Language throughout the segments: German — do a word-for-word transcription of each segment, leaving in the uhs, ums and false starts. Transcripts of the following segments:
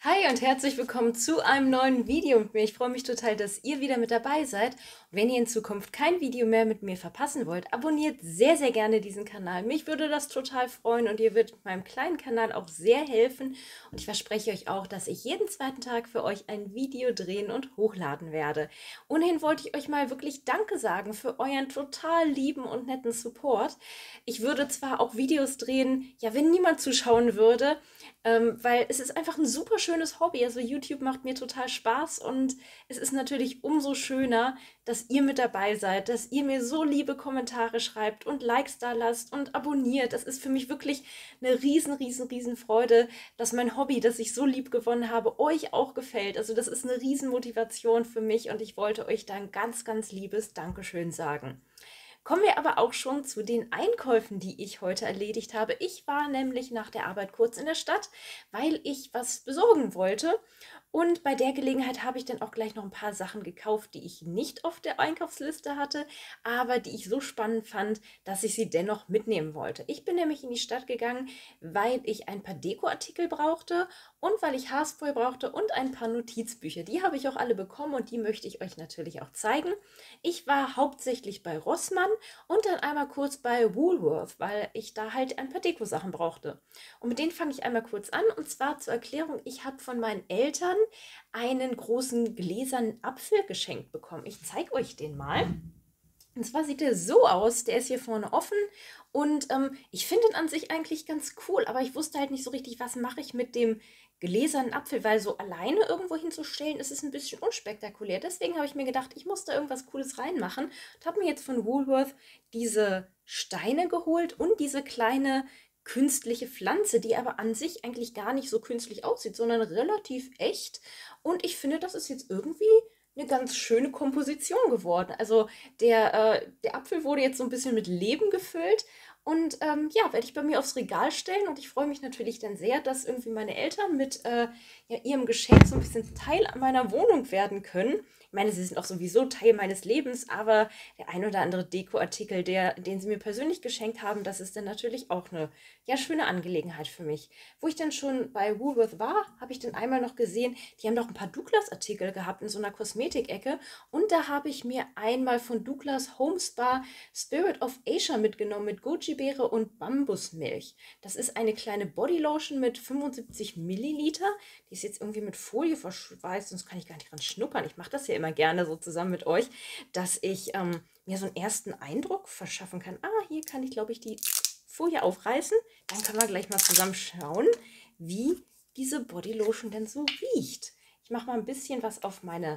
Hi und herzlich willkommen zu einem neuen Video mit mir. Ich freue mich total, dass ihr wieder mit dabei seid. Und wenn ihr in Zukunft kein Video mehr mit mir verpassen wollt, abonniert sehr, sehr gerne diesen Kanal. Mich würde das total freuen und ihr würdet meinem kleinen Kanal auch sehr helfen. Und ich verspreche euch auch, dass ich jeden zweiten Tag für euch ein Video drehen und hochladen werde. Ohnehin wollte ich euch mal wirklich Danke sagen für euren total lieben und netten Support. Ich würde zwar auch Videos drehen, ja, wenn niemand zuschauen würde, ähm, weil es ist einfach ein super schönes Hobby. Also YouTube macht mir total Spaß und es ist natürlich umso schöner, dass ihr mit dabei seid, dass ihr mir so liebe Kommentare schreibt und Likes da lasst und abonniert. Das ist für mich wirklich eine riesen, riesen, riesen Freude, dass mein Hobby, das ich so lieb gewonnen habe, euch auch gefällt. Also das ist eine riesen Motivation für mich und ich wollte euch da ein ganz, ganz liebes Dankeschön sagen. Kommen wir aber auch schon zu den Einkäufen, die ich heute erledigt habe. Ich war nämlich nach der Arbeit kurz in der Stadt, weil ich was besorgen wollte. Und bei der Gelegenheit habe ich dann auch gleich noch ein paar Sachen gekauft, die ich nicht auf der Einkaufsliste hatte, aber die ich so spannend fand, dass ich sie dennoch mitnehmen wollte. Ich bin nämlich in die Stadt gegangen, weil ich ein paar Dekoartikel brauchte und weil ich Haarspray brauchte und ein paar Notizbücher. Die habe ich auch alle bekommen und die möchte ich euch natürlich auch zeigen. Ich war hauptsächlich bei Rossmann und dann einmal kurz bei Woolworth, weil ich da halt ein paar Dekosachen brauchte. Und mit denen fange ich einmal kurz an. Und zwar zur Erklärung, ich habe von meinen Eltern einen großen gläsernen Apfel geschenkt bekommen. Ich zeige euch den mal. Und zwar sieht der so aus, der ist hier vorne offen und ähm, ich finde ihn an sich eigentlich ganz cool, aber ich wusste halt nicht so richtig, was mache ich mit dem gläsernen Apfel, weil so alleine irgendwo hinzustellen, ist es ein bisschen unspektakulär. Deswegen habe ich mir gedacht, ich muss da irgendwas Cooles reinmachen und habe mir jetzt von Woolworth diese Steine geholt und diese kleine künstliche Pflanze, die aber an sich eigentlich gar nicht so künstlich aussieht, sondern relativ echt. Und ich finde, das ist jetzt irgendwie eine ganz schöne Komposition geworden. Also der, äh, der Apfel wurde jetzt so ein bisschen mit Leben gefüllt und ähm, ja, werde ich bei mir aufs Regal stellen und ich freue mich natürlich dann sehr, dass irgendwie meine Eltern mit äh, ja, ihrem Geschenk so ein bisschen Teil meiner Wohnung werden können. Ich meine, sie sind auch sowieso Teil meines Lebens, aber der ein oder andere Dekoartikel, der, den sie mir persönlich geschenkt haben, das ist dann natürlich auch eine ja, schöne Angelegenheit für mich. Wo ich dann schon bei Woolworth war, habe ich dann einmal noch gesehen, die haben doch ein paar Douglas-Artikel gehabt in so einer Kosmetikecke. Und da habe ich mir einmal von Douglas Home Spa Spirit of Asia mitgenommen mit Goji-Beere und Bambusmilch. Das ist eine kleine Bodylotion mit fünfundsiebzig Milliliter. Die ist jetzt irgendwie mit Folie verschweißt, sonst kann ich gar nicht dran schnuppern. Ich mache das ja immer gerne so zusammen mit euch, dass ich ähm, mir so einen ersten Eindruck verschaffen kann. Ah, hier kann ich, glaube ich, die Folie aufreißen. Dann können wir gleich mal zusammen schauen, wie diese Bodylotion denn so riecht. Ich mache mal ein bisschen was auf meine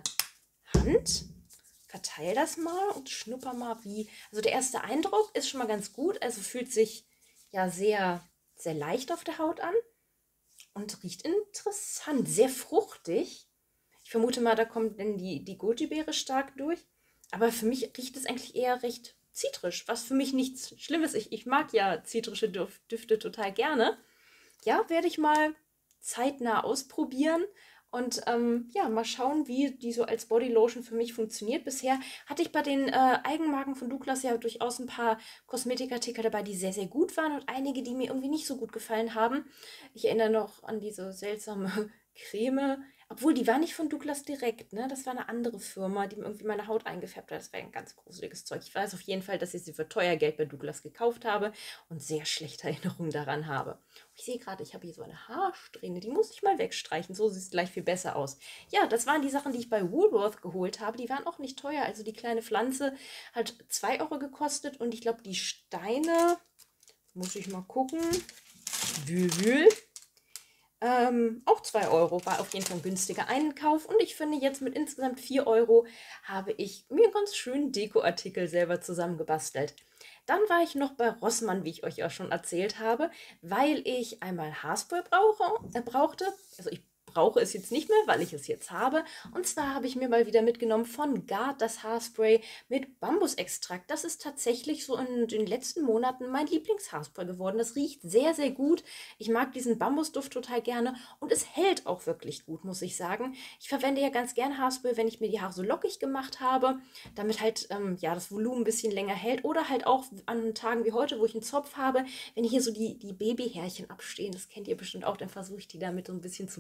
Hand, verteile das mal und schnupper mal wie. Also der erste Eindruck ist schon mal ganz gut. Also fühlt sich ja sehr, sehr leicht auf der Haut an und riecht interessant, sehr fruchtig. Ich vermute mal, da kommt denn die, die Goji-Beere stark durch. Aber für mich riecht es eigentlich eher recht zitrisch, was für mich nichts Schlimmes ist. Ich, ich mag ja zitrische Düf- Düfte total gerne. Ja, werde ich mal zeitnah ausprobieren und ähm, ja, mal schauen, wie die so als Bodylotion für mich funktioniert. Bisher hatte ich bei den äh, Eigenmarken von Douglas ja durchaus ein paar Kosmetikartikel dabei, die sehr, sehr gut waren und einige, die mir irgendwie nicht so gut gefallen haben. Ich erinnere noch an diese seltsame Creme, obwohl die war nicht von Douglas direkt, ne? Das war eine andere Firma, die mir irgendwie meine Haut eingefärbt hat. Das war ein ganz gruseliges Zeug. Ich weiß auf jeden Fall, dass ich sie für teuer Geld bei Douglas gekauft habe und sehr schlechte Erinnerungen daran habe. Ich sehe gerade, ich habe hier so eine Haarsträhne, die muss ich mal wegstreichen. So sieht es gleich viel besser aus. Ja, das waren die Sachen, die ich bei Woolworth geholt habe. Die waren auch nicht teuer. Also die kleine Pflanze hat zwei Euro gekostet und ich glaube, die Steine, muss ich mal gucken, wühl, wühl, ähm, auch zwei Euro, war auf jeden Fall ein günstiger Einkauf. Und ich finde, jetzt mit insgesamt vier Euro habe ich mir ganz schön Dekoartikel selber zusammengebastelt. Dann war ich noch bei Rossmann, wie ich euch ja schon erzählt habe, weil ich einmal Haarspray brauche, äh, brauchte. Also ich brauche es jetzt nicht mehr, weil ich es jetzt habe. Und zwar habe ich mir mal wieder mitgenommen von Gard das Haarspray mit Bambusextrakt. Das ist tatsächlich so in den letzten Monaten mein Lieblingshaarspray geworden. Das riecht sehr, sehr gut. Ich mag diesen Bambusduft total gerne und es hält auch wirklich gut, muss ich sagen. Ich verwende ja ganz gern Haarspray, wenn ich mir die Haare so lockig gemacht habe, damit halt ähm, ja, das Volumen ein bisschen länger hält oder halt auch an Tagen wie heute, wo ich einen Zopf habe, wenn hier so die, die Babyhärchen abstehen, das kennt ihr bestimmt auch, dann versuche ich die damit so ein bisschen zu bändigen.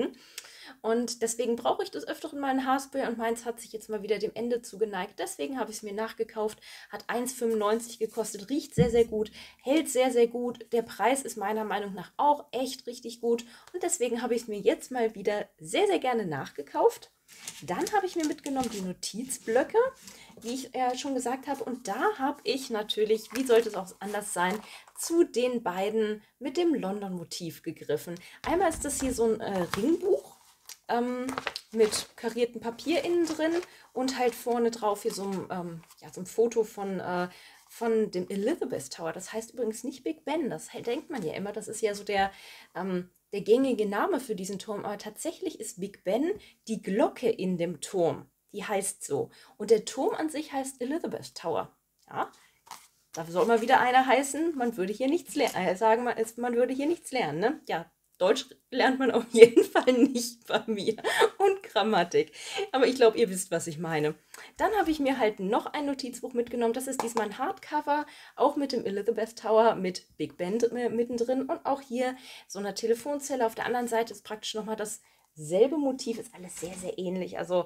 beschäftigen. Und deswegen brauche ich des Öfteren mal ein Haarspray und meins hat sich jetzt mal wieder dem Ende zugeneigt. Deswegen habe ich es mir nachgekauft, hat eins fünfundneunzig gekostet, riecht sehr, sehr gut, hält sehr, sehr gut. Der Preis ist meiner Meinung nach auch echt richtig gut und deswegen habe ich es mir jetzt mal wieder sehr, sehr gerne nachgekauft. Dann habe ich mir mitgenommen die Notizblöcke, wie ich ja schon gesagt habe. Und da habe ich natürlich, wie sollte es auch anders sein, zu den beiden mit dem London-Motiv gegriffen. Einmal ist das hier so ein äh, Ringbuch ähm, mit kariertem Papier innen drin und halt vorne drauf hier so ein, ähm, ja, so ein Foto von, äh, von dem Elizabeth Tower. Das heißt übrigens nicht Big Ben, das denkt man ja immer. Das ist ja so der... Ähm, der gängige Name für diesen Turm, aber tatsächlich ist Big Ben die Glocke in dem Turm. Die heißt so. Und der Turm an sich heißt Elizabeth Tower. Ja, da soll mal wieder einer heißen, man würde hier nichts lernen. Äh, sagen, man, man würde hier nichts lernen, ne? Ja, Deutsch lernt man auf jeden Fall nicht bei mir. Und Grammatik. Aber ich glaube, ihr wisst, was ich meine. Dann habe ich mir halt noch ein Notizbuch mitgenommen. Das ist diesmal ein Hardcover, auch mit dem Elizabeth Tower, mit Big Ben mittendrin. Und auch hier so eine Telefonzelle. Auf der anderen Seite ist praktisch nochmal dasselbe Motiv. Ist alles sehr, sehr ähnlich. Also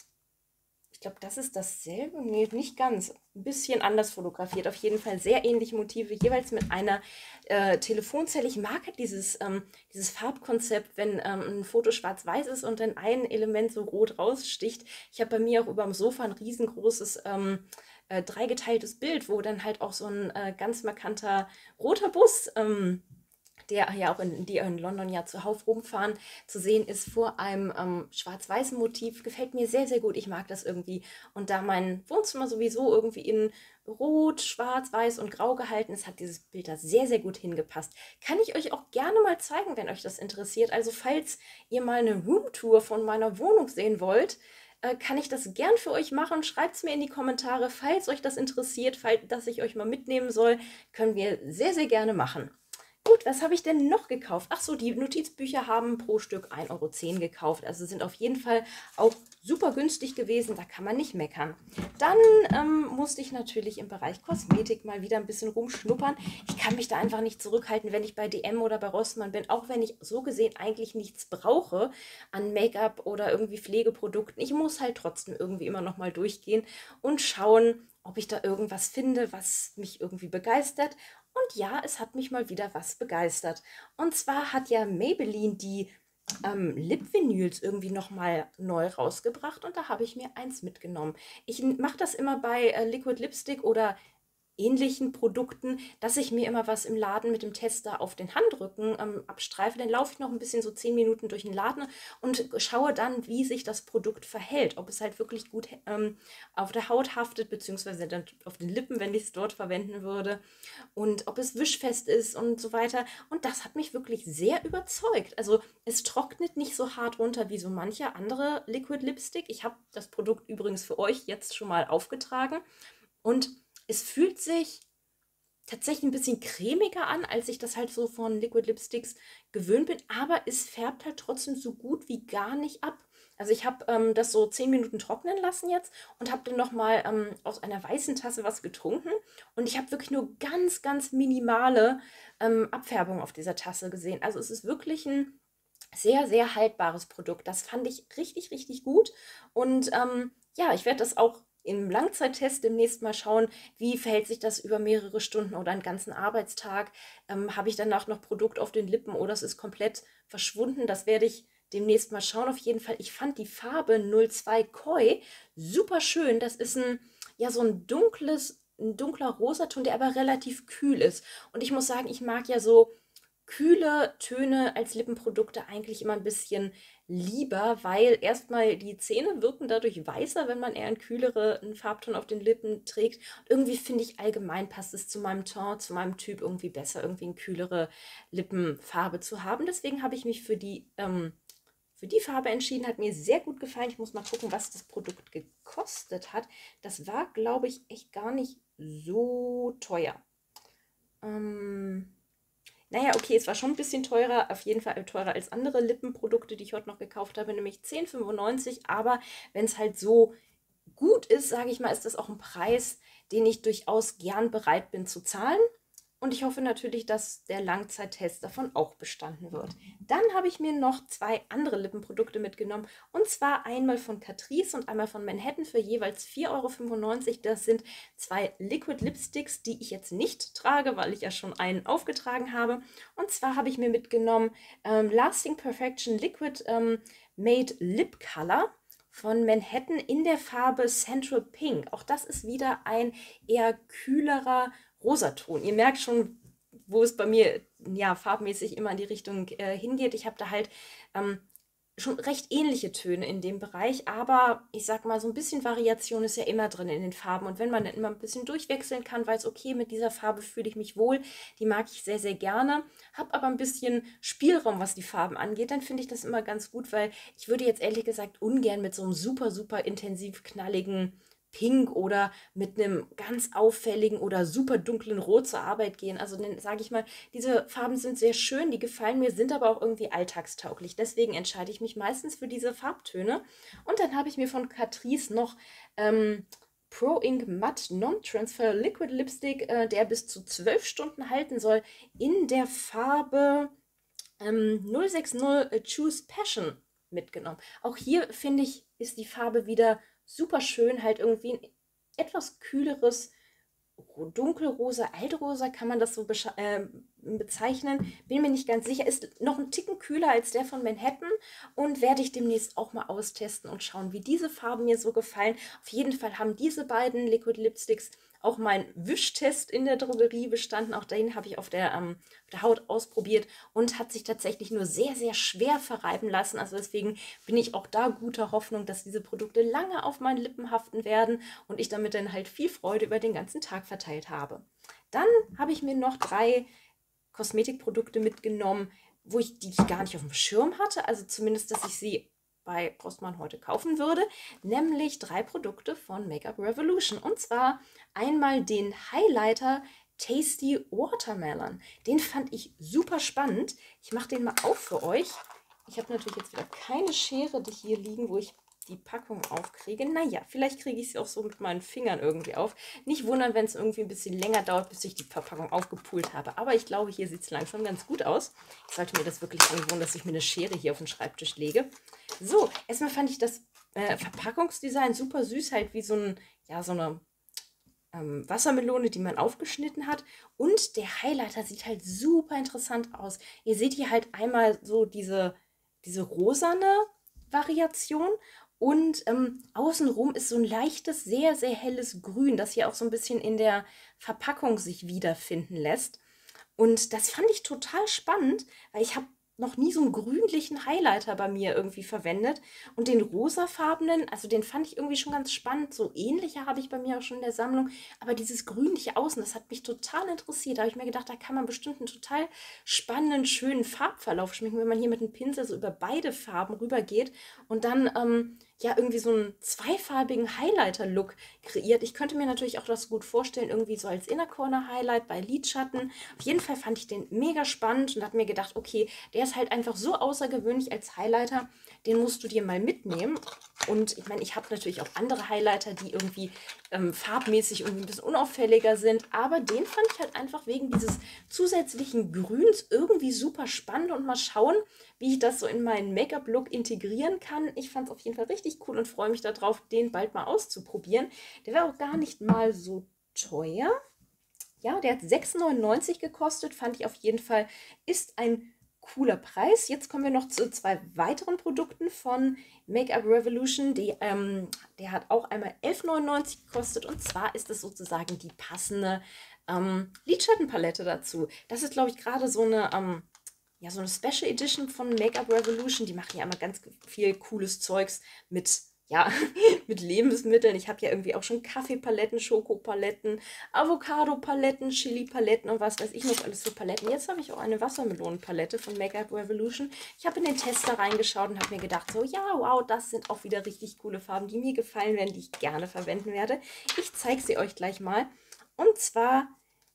ich glaube, das ist dasselbe. Nee, nicht ganz. Ein bisschen anders fotografiert. Auf jeden Fall sehr ähnliche Motive, jeweils mit einer äh, Telefonzelle. Ich mag halt dieses, ähm, dieses Farbkonzept, wenn ähm, ein Foto schwarz-weiß ist und dann ein Element so rot raussticht. Ich habe bei mir auch über dem Sofa ein riesengroßes ähm, äh, dreigeteiltes Bild, wo dann halt auch so ein äh, ganz markanter roter Bus ähm, der ja auch in, die in London ja zuhauf rumfahren, zu sehen ist vor einem ähm, schwarz-weißen Motiv. Gefällt mir sehr, sehr gut. Ich mag das irgendwie. Und da mein Wohnzimmer sowieso irgendwie in Rot, Schwarz, Weiß und Grau gehalten ist, hat dieses Bild da sehr, sehr gut hingepasst. Kann ich euch auch gerne mal zeigen, wenn euch das interessiert. Also falls ihr mal eine Roomtour von meiner Wohnung sehen wollt, äh, kann ich das gern für euch machen. Schreibt es mir in die Kommentare, falls euch das interessiert, falls dass ich euch mal mitnehmen soll. Können wir sehr, sehr gerne machen. Gut, was habe ich denn noch gekauft? Ach so, die Notizbücher haben pro Stück ein Euro zehn gekauft. Also sind auf jeden Fall auch super günstig gewesen. Da kann man nicht meckern. Dann ähm, musste ich natürlich im Bereich Kosmetik mal wieder ein bisschen rumschnuppern. Ich kann mich da einfach nicht zurückhalten, wenn ich bei D M oder bei Rossmann bin. Auch wenn ich so gesehen eigentlich nichts brauche an Make-up oder irgendwie Pflegeprodukten. Ich muss halt trotzdem irgendwie immer noch mal durchgehen und schauen, ob ich da irgendwas finde, was mich irgendwie begeistert. Und ja, es hat mich mal wieder was begeistert. Und zwar hat ja Maybelline die ähm, Lip-Vinyls irgendwie nochmal neu rausgebracht und da habe ich mir eins mitgenommen. Ich mache das immer bei äh, Liquid Lipstick oder ähnlichen Produkten, dass ich mir immer was im Laden mit dem Tester auf den Handrücken ähm, abstreife. Dann laufe ich noch ein bisschen so zehn Minuten durch den Laden und schaue dann, wie sich das Produkt verhält. Ob es halt wirklich gut ähm, auf der Haut haftet, beziehungsweise dann auf den Lippen, wenn ich es dort verwenden würde. Und ob es wischfest ist und so weiter. Und das hat mich wirklich sehr überzeugt. Also es trocknet nicht so hart runter wie so mancher andere Liquid Lipstick. Ich habe das Produkt übrigens für euch jetzt schon mal aufgetragen. Und es fühlt sich tatsächlich ein bisschen cremiger an, als ich das halt so von Liquid Lipsticks gewöhnt bin, aber es färbt halt trotzdem so gut wie gar nicht ab. Also ich habe ähm, das so zehn Minuten trocknen lassen jetzt und habe dann nochmal ähm, aus einer weißen Tasse was getrunken und ich habe wirklich nur ganz, ganz minimale ähm, Abfärbung auf dieser Tasse gesehen. Also es ist wirklich ein sehr, sehr haltbares Produkt. Das fand ich richtig, richtig gut und ähm, ja, ich werde das auch im Langzeittest demnächst mal schauen, wie verhält sich das über mehrere Stunden oder einen ganzen Arbeitstag. Ähm, habe ich danach noch Produkt auf den Lippen oder es ist komplett verschwunden. Das werde ich demnächst mal schauen. Auf jeden Fall, ich fand die Farbe null zwei Koi super schön. Das ist ein, ja, so ein dunkles, ein dunkler Rosaton, der aber relativ kühl ist. Und ich muss sagen, ich mag ja so kühle Töne als Lippenprodukte eigentlich immer ein bisschen lieber, weil erstmal die Zähne wirken dadurch weißer, wenn man eher einen kühleren Farbton auf den Lippen trägt. Und irgendwie finde ich allgemein passt es zu meinem Ton, zu meinem Typ irgendwie besser, irgendwie eine kühlere Lippenfarbe zu haben. Deswegen habe ich mich für die, ähm, für die Farbe entschieden. Hat mir sehr gut gefallen. Ich muss mal gucken, was das Produkt gekostet hat. Das war, glaube ich, echt gar nicht so teuer. Ähm... Naja, okay, es war schon ein bisschen teurer, auf jeden Fall teurer als andere Lippenprodukte, die ich heute noch gekauft habe, nämlich zehn fünfundneunzig. Aber wenn es halt so gut ist, sage ich mal, ist das auch ein Preis, den ich durchaus gern bereit bin zu zahlen. und ich hoffe natürlich, dass der Langzeittest davon auch bestanden wird. Dann habe ich mir noch zwei andere Lippenprodukte mitgenommen, und zwar einmal von Catrice und einmal von Manhattan für jeweils vier Euro fünfundneunzig. Das sind zwei Liquid Lipsticks, die ich jetzt nicht trage, weil ich ja schon einen aufgetragen habe. Und zwar habe ich mir mitgenommen ähm, Lasting Perfection Liquid ähm, Made Lip Color von Manhattan in der Farbe Central Pink. Auch das ist wieder ein eher kühlerer Rosaton. Ihr merkt schon, wo es bei mir ja farbmäßig immer in die Richtung äh, hingeht. Ich habe da halt ähm, schon recht ähnliche Töne in dem Bereich, aber ich sag mal, so ein bisschen Variation ist ja immer drin in den Farben, und wenn man dann immer ein bisschen durchwechseln kann, weiß, okay, mit dieser Farbe fühle ich mich wohl, die mag ich sehr, sehr gerne, habe aber ein bisschen Spielraum, was die Farben angeht, dann finde ich das immer ganz gut, weil ich würde jetzt ehrlich gesagt ungern mit so einem super, super intensiv knalligen Pink oder mit einem ganz auffälligen oder super dunklen Rot zur Arbeit gehen. Also dann sage ich mal, diese Farben sind sehr schön, die gefallen mir, sind aber auch irgendwie alltagstauglich. Deswegen entscheide ich mich meistens für diese Farbtöne. Und dann habe ich mir von Catrice noch ähm, Pro Ink Matte Non-Transfer Liquid Lipstick, äh, der bis zu zwölf Stunden halten soll, in der Farbe ähm, null sechs null äh, Choose Passion mitgenommen. Auch hier finde ich, ist die Farbe wieder super schön, halt irgendwie ein etwas kühleres dunkelrosa, altrosa, kann man das so äh, bezeichnen. Bin mir nicht ganz sicher. Ist noch ein Ticken kühler als der von Manhattan, und werde ich demnächst auch mal austesten und schauen, wie diese Farben mir so gefallen. Auf jeden Fall haben diese beiden Liquid Lipsticks auch meinen Wischtest in der Drogerie bestanden. Auch den habe ich auf der, ähm, auf der Haut ausprobiert und hat sich tatsächlich nur sehr, sehr schwer verreiben lassen. Also deswegen bin ich auch da guter Hoffnung, dass diese Produkte lange auf meinen Lippen haften werden und ich damit dann halt viel Freude über den ganzen Tag verteilt habe. Dann habe ich mir noch drei Kosmetikprodukte mitgenommen, wo ich die ich gar nicht auf dem Schirm hatte. Also zumindest, dass ich sie bei Rossmann heute kaufen würde, nämlich drei Produkte von Make-up Revolution. Und zwar einmal den Highlighter Tasty Watermelon. Den fand ich super spannend. Ich mache den mal auf für euch. Ich habe natürlich jetzt wieder keine Schere die hier liegen, wo ich die Packung aufkriege. Naja, vielleicht kriege ich sie auch so mit meinen Fingern irgendwie auf. Nicht wundern, wenn es irgendwie ein bisschen länger dauert, bis ich die Verpackung aufgepult habe. Aber ich glaube, hier sieht es langsam ganz gut aus. Ich sollte mir das wirklich angewöhnen, dass ich mir eine Schere hier auf den Schreibtisch lege. So, erstmal fand ich das äh, Verpackungsdesign super süß, halt wie so, ein, ja, so eine ähm, Wassermelone, die man aufgeschnitten hat. Und der Highlighter sieht halt super interessant aus. Ihr seht hier halt einmal so diese, diese rosane Variation. Und ähm, außenrum ist so ein leichtes, sehr, sehr helles Grün, das hier auch so ein bisschen in der Verpackung sich wiederfinden lässt. Und das fand ich total spannend, weil ich habe noch nie so einen grünlichen Highlighter bei mir irgendwie verwendet. Und den rosafarbenen, also den fand ich irgendwie schon ganz spannend. So ähnliche habe ich bei mir auch schon in der Sammlung. Aber dieses grünliche Außen, das hat mich total interessiert. Da habe ich mir gedacht, da kann man bestimmt einen total spannenden, schönen Farbverlauf schminken, wenn man hier mit einem Pinsel so über beide Farben rübergeht und dann ähm, ja irgendwie so einen zweifarbigen Highlighter-Look kreiert. Ich könnte mir natürlich auch das gut vorstellen, irgendwie so als Inner Corner Highlight bei Lidschatten. Auf jeden Fall fand ich den mega spannend und habe mir gedacht, okay, der ist halt einfach so außergewöhnlich als Highlighter, den musst du dir mal mitnehmen. Und ich meine, ich habe natürlich auch andere Highlighter, die irgendwie ähm, farbmäßig irgendwie ein bisschen unauffälliger sind, aber den fand ich halt einfach wegen dieses zusätzlichen Grüns irgendwie super spannend, und mal schauen, wie ich das so in meinen Make-up-Look integrieren kann. Ich fand es auf jeden Fall richtig cool und freue mich darauf, den bald mal auszuprobieren. Der wäre auch gar nicht mal so teuer. Ja, der hat sechs neunundneunzig gekostet, fand ich auf jeden Fall, ist ein cooler Preis. Jetzt kommen wir noch zu zwei weiteren Produkten von Make-up Revolution. Die, ähm, der hat auch einmal elf neunundneunzig gekostet, und zwar ist es sozusagen die passende ähm, Lidschattenpalette dazu. Das ist, glaube ich, gerade so eine, ähm, ja, so eine Special Edition von Make-up Revolution. Die machen ja immer ganz viel cooles Zeugs mit ja, mit Lebensmitteln. Ich habe ja irgendwie auch schon Kaffeepaletten, Schokopaletten, Avocado-Paletten, Chili-Paletten und was weiß ich noch alles für Paletten. Jetzt habe ich auch eine Wassermelonenpalette von Make-up Revolution. Ich habe in den Tester reingeschaut und habe mir gedacht, so, ja, wow, das sind auch wieder richtig coole Farben, die mir gefallen werden, die ich gerne verwenden werde. Ich zeige sie euch gleich mal. Und zwar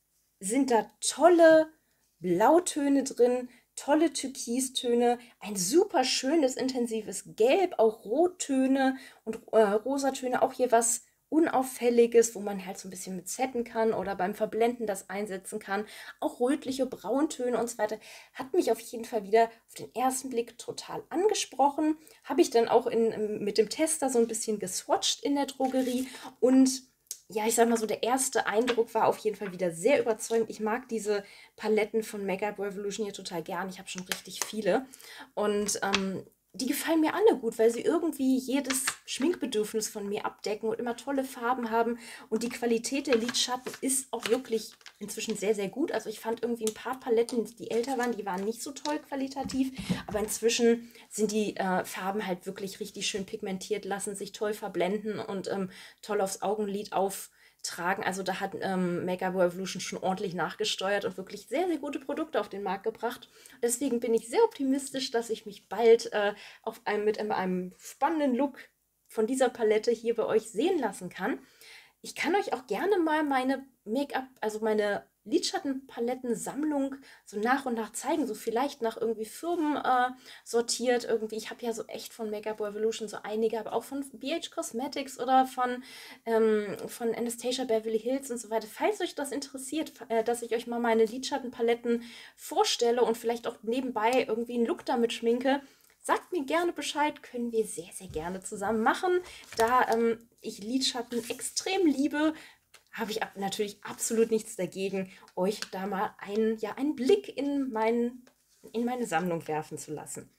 sind da tolle Blautöne drin, tolle Türkistöne, ein super schönes, intensives Gelb, auch Rottöne und äh, Rosatöne, auch hier was Unauffälliges, wo man halt so ein bisschen mit setten kann oder beim Verblenden das einsetzen kann. Auch rötliche Brauntöne und so weiter. Hat mich auf jeden Fall wieder auf den ersten Blick total angesprochen. Habe ich dann auch in, mit dem Tester so ein bisschen geswatcht in der Drogerie und ja, ich sag mal so, der erste Eindruck war auf jeden Fall wieder sehr überzeugend. Ich mag diese Paletten von Makeup Revolution hier total gern. Ich habe schon richtig viele. Und ähm, die gefallen mir alle gut, weil sie irgendwie jedes Schminkbedürfnis von mir abdecken und immer tolle Farben haben. Und die Qualität der Lidschatten ist auch wirklich inzwischen sehr, sehr gut. Also ich fand irgendwie ein paar Paletten, die älter waren, die waren nicht so toll qualitativ. Aber inzwischen sind die äh, Farben halt wirklich richtig schön pigmentiert, lassen sich toll verblenden und ähm, toll aufs Augenlid auftragen. Also da hat ähm, Makeup Revolution schon ordentlich nachgesteuert und wirklich sehr, sehr gute Produkte auf den Markt gebracht. Deswegen bin ich sehr optimistisch, dass ich mich bald äh, auf einem, mit einem, einem spannenden Look von dieser Palette hier bei euch sehen lassen kann. Ich kann euch auch gerne mal meine Make-up, also meine Lidschattenpalettensammlung so nach und nach zeigen, so vielleicht nach irgendwie Firmen äh, sortiert irgendwie. Ich habe ja so echt von Makeup Revolution so einige, aber auch von B H Cosmetics oder von, ähm, von Anastasia Beverly Hills und so weiter. Falls euch das interessiert, äh, dass ich euch mal meine Lidschattenpaletten vorstelle und vielleicht auch nebenbei irgendwie einen Look damit schminke, sagt mir gerne Bescheid, können wir sehr, sehr gerne zusammen machen. Da ähm, ich Lidschatten extrem liebe, habe ich ab, natürlich absolut nichts dagegen, euch da mal einen, ja, einen Blick in, mein, in meine Sammlung werfen zu lassen.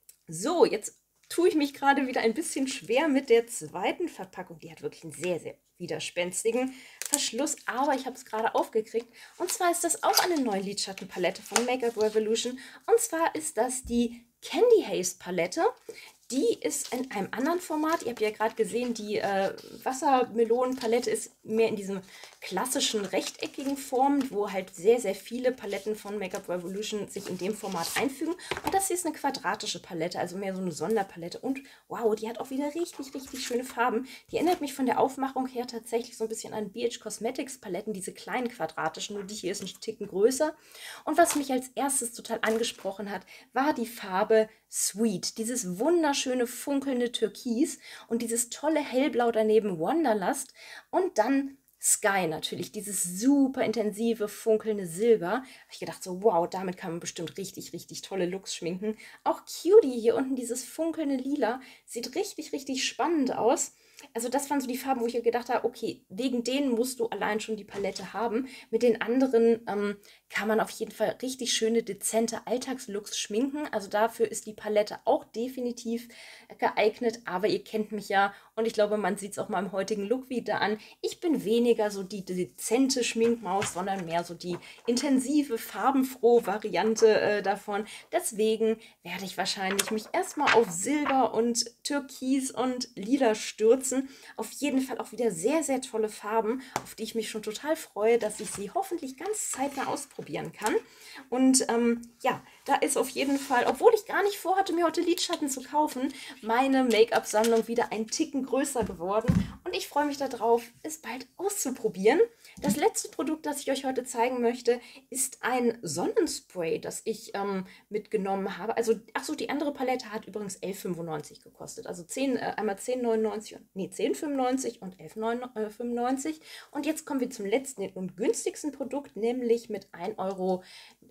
So, jetzt tue ich mich gerade wieder ein bisschen schwer mit der zweiten Verpackung. Die hat wirklich einen sehr, sehr widerspenstigen Verschluss, aber ich habe es gerade aufgekriegt. Und zwar ist das auch eine neue Lidschattenpalette von Makeup Revolution. Und zwar ist das die Candy Haze Palette. Die ist in einem anderen Format. Ihr habt ja gerade gesehen, die äh, Wassermelonenpalette ist mehr in diesem klassischen rechteckigen Form, wo halt sehr, sehr viele Paletten von Makeup Revolution sich in dem Format einfügen. Und das hier ist eine quadratische Palette, also mehr so eine Sonderpalette. Und wow, die hat auch wieder richtig, richtig schöne Farben. Die erinnert mich von der Aufmachung her tatsächlich so ein bisschen an B H Cosmetics Paletten, diese kleinen quadratischen, nur die hier ist ein Ticken größer. Und was mich als erstes total angesprochen hat, war die Farbe Sweet. Dieses wunderschöne funkelnde Türkis und dieses tolle Hellblau daneben Wanderlust und dann Sky natürlich, dieses super intensive, funkelnde Silber. Habe ich gedacht so, wow, damit kann man bestimmt richtig, richtig tolle Looks schminken. Auch Cutie hier unten, dieses funkelnde Lila, sieht richtig, richtig spannend aus. Also das waren so die Farben, wo ich gedacht habe, okay, wegen denen musst du allein schon die Palette haben. Mit den anderen ähm, kann man auf jeden Fall richtig schöne, dezente Alltagslooks schminken. Also dafür ist die Palette auch definitiv geeignet. Aber ihr kennt mich ja und ich glaube, man sieht es auch mal im heutigen Look wieder an. Ich bin weniger so die dezente Schminkmaus, sondern mehr so die intensive, farbenfrohe Variante äh, davon. Deswegen werde ich wahrscheinlich mich erstmal auf Silber und Türkis und Lila stürzen. Auf jeden Fall auch wieder sehr, sehr tolle Farben, auf die ich mich schon total freue, dass ich sie hoffentlich ganz zeitnah ausprobieren kann. Und ähm, ja, da ist auf jeden Fall, obwohl ich gar nicht vorhatte, mir heute Lidschatten zu kaufen, meine Make-up-Sammlung wieder ein Ticken größer geworden. Und ich freue mich darauf, es bald auszuprobieren. Das letzte Produkt, das ich euch heute zeigen möchte, ist ein Sonnenspray, das ich ähm, mitgenommen habe. Also, achso, die andere Palette hat übrigens elf fünfundneunzig gekostet. Also zehn, äh, einmal zehn neunundneunzig und nee, zehn fünfundneunzig und elf fünfundneunzig. Und jetzt kommen wir zum letzten und günstigsten Produkt, nämlich mit ein Euro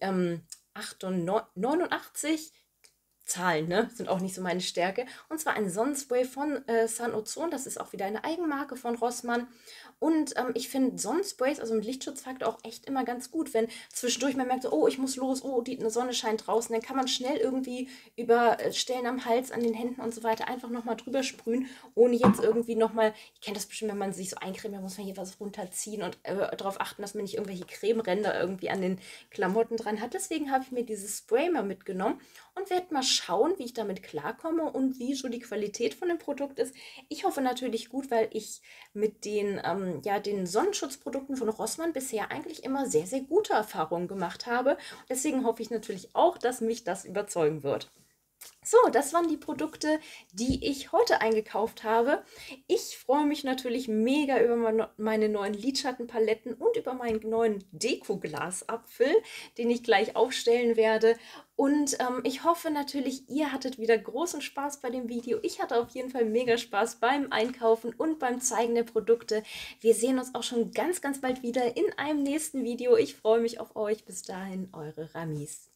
neunundachtzig. Zahlen, ne? Sind auch nicht so meine Stärke. Und zwar ein Sonnenspray von äh, Sun Ozon. Das ist auch wieder eine Eigenmarke von Rossmann. Und ähm, ich finde Sonnensprays, also mit Lichtschutzfaktor, auch echt immer ganz gut, wenn zwischendurch man merkt, so, oh, ich muss los, oh, die eine Sonne scheint draußen, dann kann man schnell irgendwie über äh, Stellen am Hals, an den Händen und so weiter einfach nochmal drüber sprühen, ohne jetzt irgendwie nochmal, ich kenne das bestimmt, wenn man sich so eincremt, dann muss man hier was runterziehen und äh, darauf achten, dass man nicht irgendwelche Cremeränder irgendwie an den Klamotten dran hat. Deswegen habe ich mir dieses Spray mal mitgenommen und werde mal schauen, wie ich damit klarkomme und wie so die Qualität von dem Produkt ist. Ich hoffe natürlich gut, weil ich mit den, ähm, ja, den Sonnenschutzprodukten von Rossmann bisher eigentlich immer sehr, sehr gute Erfahrungen gemacht habe. Deswegen hoffe ich natürlich auch, dass mich das überzeugen wird. So, das waren die Produkte, die ich heute eingekauft habe. Ich freue mich natürlich mega über mein- meine neuen Lidschattenpaletten und über meinen neuen Deko-Glasapfel, den ich gleich aufstellen werde. Und ähm, ich hoffe natürlich, ihr hattet wieder großen Spaß bei dem Video. Ich hatte auf jeden Fall mega Spaß beim Einkaufen und beim Zeigen der Produkte. Wir sehen uns auch schon ganz, ganz bald wieder in einem nächsten Video. Ich freue mich auf euch. Bis dahin, eure Ramis.